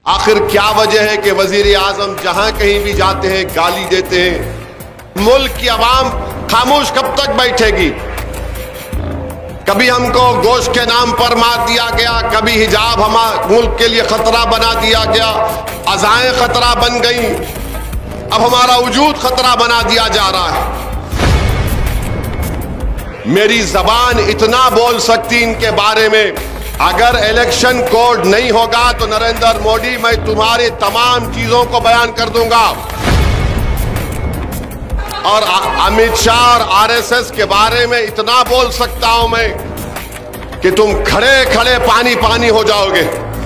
आखिर क्या वजह है कि वजीर आजम जहां कहीं भी जाते हैं गाली देते हैं। मुल्क की आवाम खामोश कब तक बैठेगी? कभी हमको गोश्त के नाम पर मार दिया गया, कभी हिजाब हमारे मुल्क के लिए खतरा बना दिया गया, अज़ाएं खतरा बन गई, अब हमारा वजूद खतरा बना दिया जा रहा है। मेरी जबान इतना बोल सकती इनके बारे में, अगर इलेक्शन कोड नहीं होगा तो नरेंद्र मोदी मैं तुम्हारे तमाम चीजों को बयान कर दूंगा। और अमित शाह और आरएसएस के बारे में इतना बोल सकता हूं मैं कि तुम खड़े खड़े पानी पानी हो जाओगे।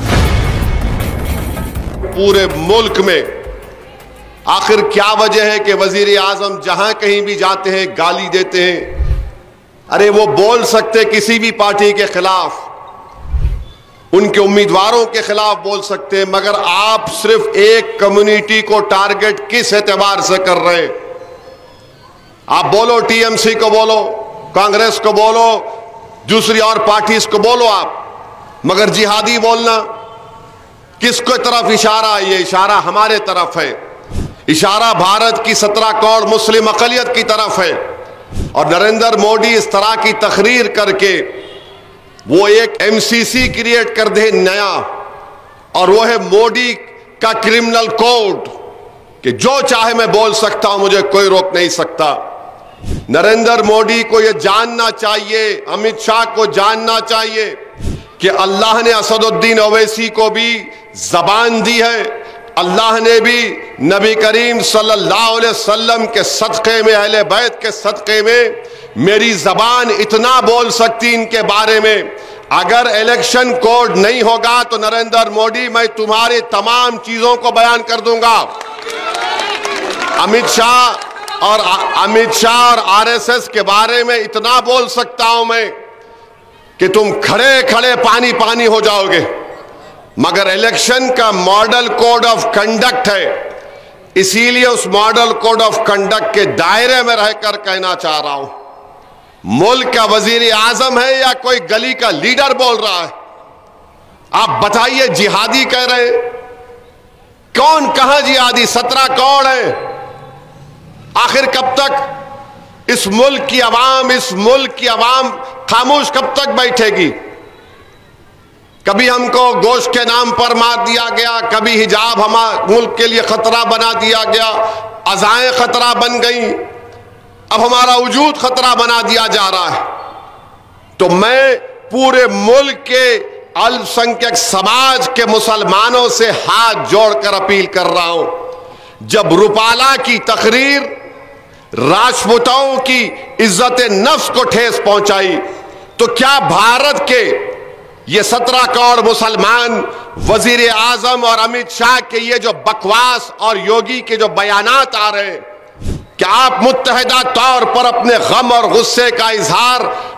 पूरे मुल्क में आखिर क्या वजह है कि वजीर आजम जहां कहीं भी जाते हैं गाली देते हैं? अरे वो बोल सकते किसी भी पार्टी के खिलाफ, उनके उम्मीदवारों के खिलाफ बोल सकते हैं, मगर आप सिर्फ एक कम्युनिटी को टारगेट किस एतबार से कर रहे हैं? आप बोलो टीएमसी को बोलो, कांग्रेस को बोलो, दूसरी और पार्टीज को बोलो आप, मगर जिहादी बोलना किसको तरफ इशारा? ये इशारा हमारे तरफ है, इशारा भारत की 17 करोड़ मुस्लिम अक़लियत की तरफ है। और नरेंद्र मोदी इस तरह की तकरीर करके वो एक एमसीसी क्रिएट कर दे नया, और वो है मोदी का क्रिमिनल कोड कि जो चाहे मैं बोल सकता हूं, मुझे कोई रोक नहीं सकता। नरेंद्र मोदी को यह जानना चाहिए, अमित शाह को जानना चाहिए कि अल्लाह ने असदुद्दीन ओवैसी को भी जबान दी है, अल्लाह ने भी नबी करीम सल्लल्लाहु अलैहि वसल्लम के सदक़े में, अहले बैत के सदक़े में मेरी जबान इतना बोल सकती इनके बारे में, अगर इलेक्शन कोड नहीं होगा तो नरेंद्र मोदी मैं तुम्हारे तमाम चीजों को बयान कर दूंगा। अमित शाह और आरएसएस के बारे में इतना बोल सकता हूं मैं कि तुम खड़े खड़े पानी पानी हो जाओगे। मगर इलेक्शन का मॉडल कोड ऑफ कंडक्ट है, इसीलिए उस मॉडल कोड ऑफ कंडक्ट के दायरे में रहकर कहना चाह रहा हूं, मुल्क का वजीर आजम है या कोई गली का लीडर बोल रहा है? आप बताइए, जिहादी कह रहे हैं, कौन कहां जिहादी? 17 कौन है? आखिर कब तक इस मुल्क की आवाम खामोश कब तक बैठेगी? कभी हमको गोश्त के नाम पर मार दिया गया, कभी हिजाब हमारे मुल्क के लिए खतरा बना दिया गया, अज़ाएं खतरा बन गई, अब हमारा वजूद खतरा बना दिया जा रहा है। तो मैं पूरे मुल्क के अल्पसंख्यक समाज के मुसलमानों से हाथ जोड़कर अपील कर रहा हूं, जब रुपाला की तकरीर राजपूतों की इज्जत नफ्स को ठेस पहुंचाई, तो क्या भारत के ये 17 करोड़ मुसलमान वजीर आजम और अमित शाह के ये जो बकवास और योगी के जो बयानात आ रहे हैं, क्या आप मुत्तहिदा तौर पर अपने गम और गुस्से का इजहार